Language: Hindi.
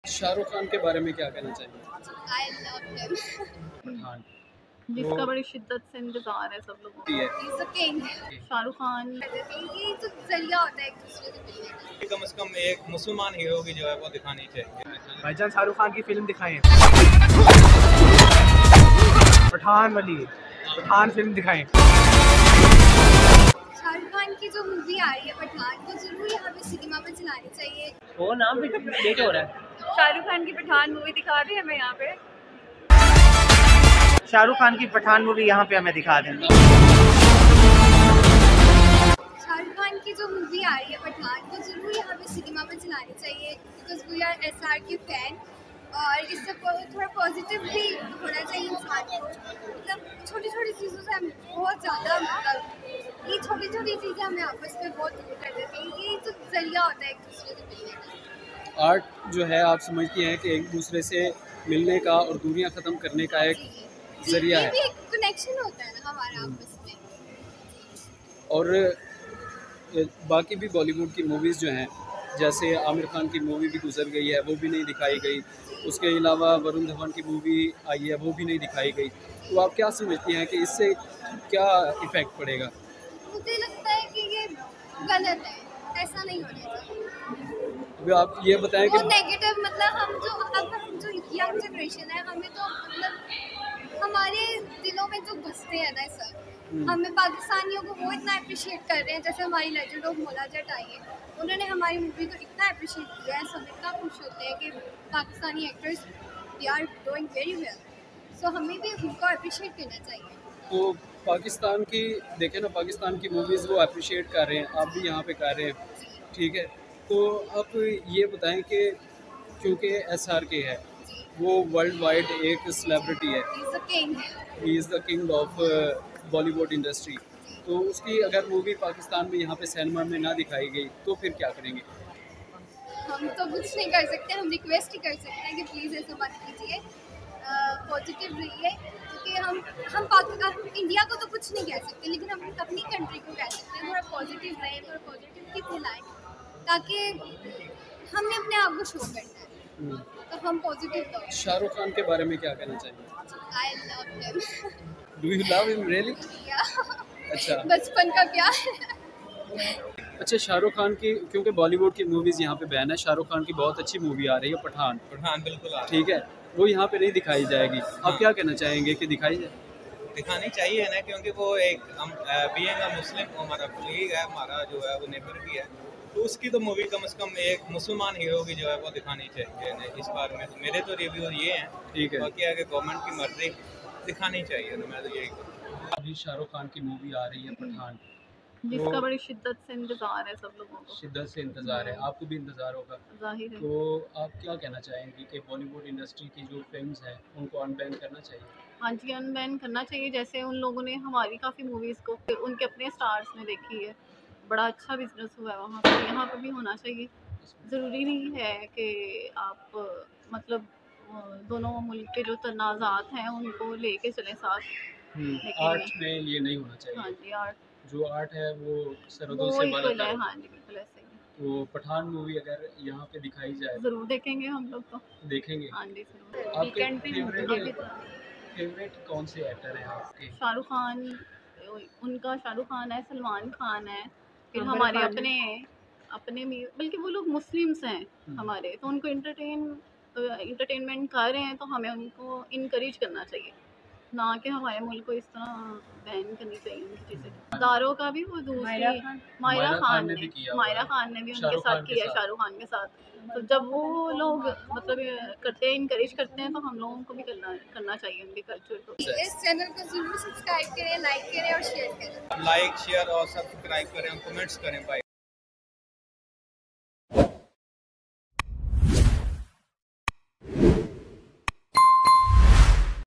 शाहरुख खान के बारे में क्या कहना चाहिए? I love him. पठान जिसका बड़ी शिद्दत से इंतजार है सब लोगों को। है। He's the king. Shahrukh Khan ये तो जरिया होता है एक दूसरे से मिलने का। कम से कम एक मुसलमान हीरो की जो है वो दिखानी चाहिए। भाईजान शाहरुख खान की फिल्म दिखाएं, पठान वाली पठान फिल्म दिखाएं। शाहरुख खान की जो मूवी आ रही है पठान को जरूर यहाँ पे सिनेमा में चलानी चाहिए। वो नाम भी लेट हो रहा है। शाहरुख खान की पठान मूवी दिखा रही है हमें यहाँ पे। शाहरुख खान की पठान मूवी यहाँ पे हमें दिखा दें। शाहरुख खान की जो मूवी आ रही है पठान को जरूर यहाँ पे सिनेमा में चलानी चाहिए बिकॉज वी आर SR के फैन और इससे थोड़ा पॉजिटिव भी होना चाहिए इंसान को। मतलब छोटी छोटी चीज़ों से हम बहुत ज़्यादा मतलब ये छोटी छोटी चीज़ें हमें आपस में बहुत दूर कर देती हैं। ये तो जरिया होता है एक दूसरे से मिलने का। आर्ट जो है आप समझती हैं कि एक दूसरे से मिलने का और दूरियां ख़त्म करने का एक जरिया ये है भी एक कनेक्शन होता है ना हमारा आपस में। और बाकी भी बॉलीवुड की मूवीज़ जो हैं जैसे आमिर खान की मूवी भी गुजर गई है वो भी नहीं दिखाई गई, उसके अलावा वरुण धवन की मूवी आई है वो भी नहीं दिखाई गई। तो आप क्या समझती हैं कि इससे क्या इफ़ेक्ट पड़ेगा? मुझे लगता है कि ये गलत है, ऐसा नहीं होना चाहिए। अभी आप ये बताएं वो कि नेगेटिव मतलब हम जो यंग जनरेशन है हमें तो मतलब हमारे दिलों में जो घुसते हैं ना सर, हमें पाकिस्तानियों को वो इतना अप्रिशिएट कर रहे हैं। जैसे हमारी लेजेंड ऑफ मौला जट आई है, उन्होंने हमारी मूवी को इतना अप्रिशिएट किया है, सब इतना खुश होते हैं कि Pakistani actors they are doing very well. So हमें भी उनको अप्रिशिएट करना चाहिए। तो पाकिस्तान की देखें ना, पाकिस्तान की मूवीज़ वो अप्रिशिएट कर रहे हैं, आप भी यहाँ पे कर रहे हैं, ठीक है। तो आप ये बताएं कि क्योंकि SRK है वो वर्ल्ड वाइड एक सेलिब्रिटी है, He's the king. He is the king of Bollywood industry, तो उसकी अगर मूवी पाकिस्तान में यहाँ पे सिनेमा में ना दिखाई गई तो फिर क्या करेंगे? हम तो कुछ नहीं कर सकते, हम रिक्वेस्ट ही कर सकते हैं कि प्लीज़ ऐसा मत कीजिए, पॉजिटिव रहिए। क्योंकि हम इंडिया को तो कुछ नहीं कह सकते लेकिन हम अपनी कंट्री को कह सकते हैं थोड़ा पॉजिटिव रहें, थोड़ा पॉजिटिविटी फैलाएं ताकि हमने अपने आप को शो करना है तो हम पॉजिटिव तो। शाहरुख खान के बारे में क्या कहना चाहिए? I love him. Do you love him really? अच्छा बचपन का प्यार। अच्छा, शाहरुख खान की क्योंकि बॉलीवुड की मूवीज़ यहाँ पे बैन है, शाहरुख खान की बहुत अच्छी मूवी आ रही है पठान, पठान बिल्कुल आ रही ठीक है, वो यहाँ पे नहीं दिखाई जाएगी। आप क्या कहना चाहेंगे कि दिखाई जाए? है। दिखानी चाहिए ना, क्योंकि वो एक बीइंग अ मुस्लिम हमारा कोलीग है, हमारा जो है वो नेबर भी है, तो उसकी तो मूवी कम से कम एक मुसलमान हीरो की जो है वो दिखानी चाहिए ना इस बार में। तो मेरे तो रिव्यू ये हैं, ठीक है। बाकी आगे गवर्नमेंट की मर्जी, दिखानी चाहिए। तो मैं तो यही कहूँगा। अभी शाहरुख खान की मूवी आ रही है पठान, जिसका बड़ी शिद्दत से इंतजार है सब लोगों को। शिद्दत से इंतज़ार है, आपको भी इंतज़ार होगा, जाहिर है। तो आप क्या कहना चाहेंगे कि बॉलीवुड इंडस्ट्री की जो फिल्म्स हैं उनको अनबैन करना चाहिए? हाँ जी, अनबैन करना चाहिए। जैसे उन लोगों ने हमारी काफ़ी मूवीज़ को फिर उनके अपने स्टार्स ने देखी है, बड़ा अच्छा बिजनेस हुआ है वहाँ पर, यहाँ पर भी होना चाहिए। ज़रूरी नहीं है कि आप मतलब दोनों मुल्क के जो तनाज़ात हैं उनको लेके चलें साथ। आर्ट में ये नहीं होना चाहिए। हाँ जी, आर्ट जो आर्ट है वो सरहदों वो से इक्वल है। बाला हाँ जी, बिल्कुल ऐसे ही। तो पठान मूवी अगर यहाँ पे दिखाई जाए ज़रूर देखेंगे हम लोग तो। देखेंगे। हाँ जी, ज़रूर। आपके वीकेंड पे फेवरेट कौन से एक्टर हैं आपके? शाहरुख खान, उनका शाहरुख खान है, सलमान खान है, फिर हमारे अपने भी, बल्कि वो लोग मुस्लिम्स हैं हमारे, तो उनको एंटरटेनमेंट कर रहे हैं तो हमें उनको इनकरेज करना चाहिए, ना कि हमारे मुल्क को इस तरह बैन करनी चाहिए उनकी चीज़ें। दारों का भी वो दूसरी मायरा खान ने भी उनके साथ किया, शाहरुख खान के साथ। तो जब वो लोग मतलब करते हैं, इनकरेज करते हैं, तो हम लोगों को भी करना चाहिए उनके कल्चर को। इस चैनल को जरूर सब्सक्राइब करें, लाइक करें और शेयर करें। लाइक शेयर और सब्सक्राइब करें, कमेंट्स करें भाई।